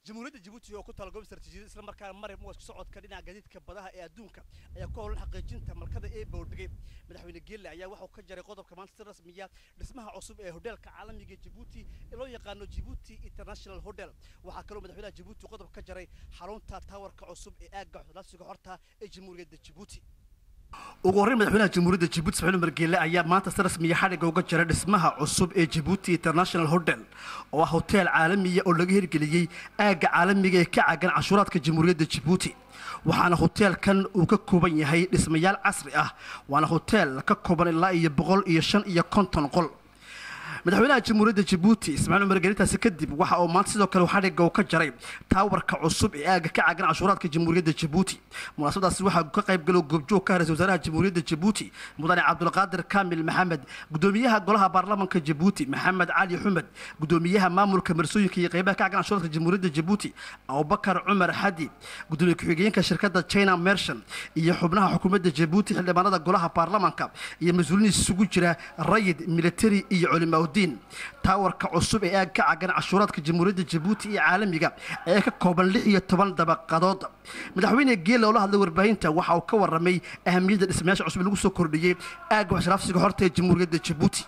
jamhuuriyadda Djibouti oo ku taal goob istaraatiijiyad isla markaana marin muwaas socodka dhinaca gaadiidka badaha ee adduunka ayaa ku howlan xaqiijinta malkada ee Boldhigay madaxweyne Geelle ayaa waxa uu ka jaray qodobka maanta si rasmi ah dhismaha cusub ee hoteelka caalamiga ee Djibouti ee loo yaqaan Djibouti International Hotel waxa kale oo madaxweynaha Djibouti qodob ka jaray xarunta towerka cusub ee aagga xudlaasiga horta ee jamhuuriyadda Djibouti ugu horreyn madaxweynaha jamhuuriyadda Djibouti Ismaaciil Umar Geelle ayaa maanta si rasmi ah xadhiga uga jaray dhismaha cusub ee Djibouti International Hotel oo ah hotel caalami ah oo laga hirgeliyay aagga caalamiga ee ka caagan cashuuraadka jamhuuriyadda Djibouti waxaana hotelkan uu ka kooban yahay dhismayaal casri ah waana hotel ka kooban ilaa 150 qol madaxweynaha jamhuuriyadda Djibouti Ismaaciil Umar Geelle taasi kadib waxa uu maanta sidoo kale xadhiga uu ka jaray taawarka cusub ee aagga ka caagan cashuuraadka jamhuuriyadda Djibouti munaasabadaasi waxa ka qayb galay goobjoog ka ra'iisul wasaaraha jamhuuriyadda Djibouti mudane Cabdulqaadir Kaamil Maxamed gudoomiyaha golaha baarlamaanka Djibouti Maxamed Cali Xumed gudoomiyaha maamulka marsooyinka iyo qaybaha ka caagan cashuuraadka jamhuuriyadda Djibouti Abubakar Umar Hadi gudoomiye ku-xigeenka shirkadda China Merchant iyo xubnaha xukuumadda Djibouti xildhibaanada golaha baarlamaanka iyo mas'uuliyiin isugu jira rayid military iyo culimada taawarka cusub ee aagga ka caagan cashuuraadka jamhuuriyadda Djibouti ee caalamiga ee ka kooban 16 dabaqadood madaxweyne Geelle oo la hadlay warbaahinta waxa uu ka waramay ahamiyadda dhismayaasha cusub lagu soo kordhiyay aagga waxshaafsiga horta ee jamhuuriyadda Djibouti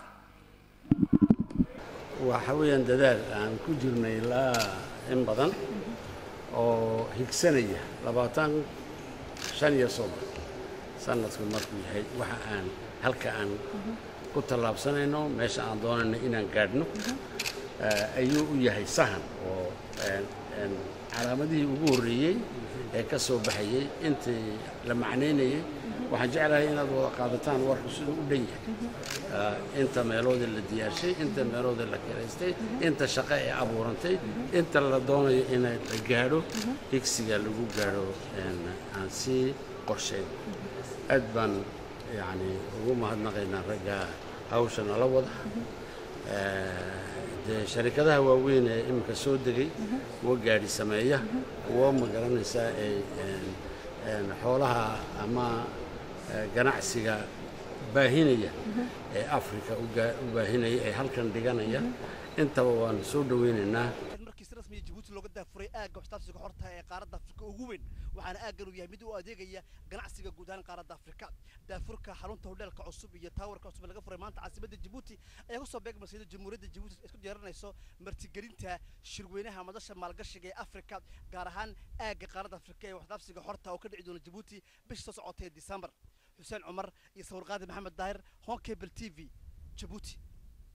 waxa weeyaan dadaal aan ku jirnay ilaa in badan oo higsanaya 25 sanadku markuu yahay waxa aan halka aan ku talaabsanayno meesha aan doonayno inaan gaadhno ayuu u yahay sahan oo calaamadihii ugu horreeyay ee ka soo baxayay intii la macnaynayay waxaan jeclahay inaad wada qaadataan warku siduu u dhan yahay inta meelooda la diyaarshay inta meelooda la kiraystay inta shaqo ee abuurantay inta la doonayo in la gaadho higsiga lagu gaadho aan sii qorsheyn aad baan يعني وما هنقينا رجع هاوشنا لوضح شركتها واوين إمك سودري وقاعد سماية وما قرنا نساء حولها أما جناحسية باهينية أفريقيا وباهينية هل كان دجانية أنت وان سودوين إنه رسمي Djibouti looga daafuray aagga waxtaabsiga horta ee qaaradda Afrika ugu weyn waxaana aaggan uu yahay mid u adeegaya ganacsiga guud ahaan qaaradda Afrika daafurka xarunta hoteelka cusub iyo taawarka cusub laga furay maanta caasimadda Djibouti ayaa ku soo beegmasay jamhuuriyadda Djibouti isku diyaarinayso martigelinta shirweynaha madasha maalgashiga ee Afrika gaar ahaan aagga qaaradda Afrika ee waxtaabsiga horta oo ka dhici doona Djibouti bisha soo socotay December Xuseen Cumar iyo Sawir Qaadi Maxamed Daahir Hon Cable TV Djibouti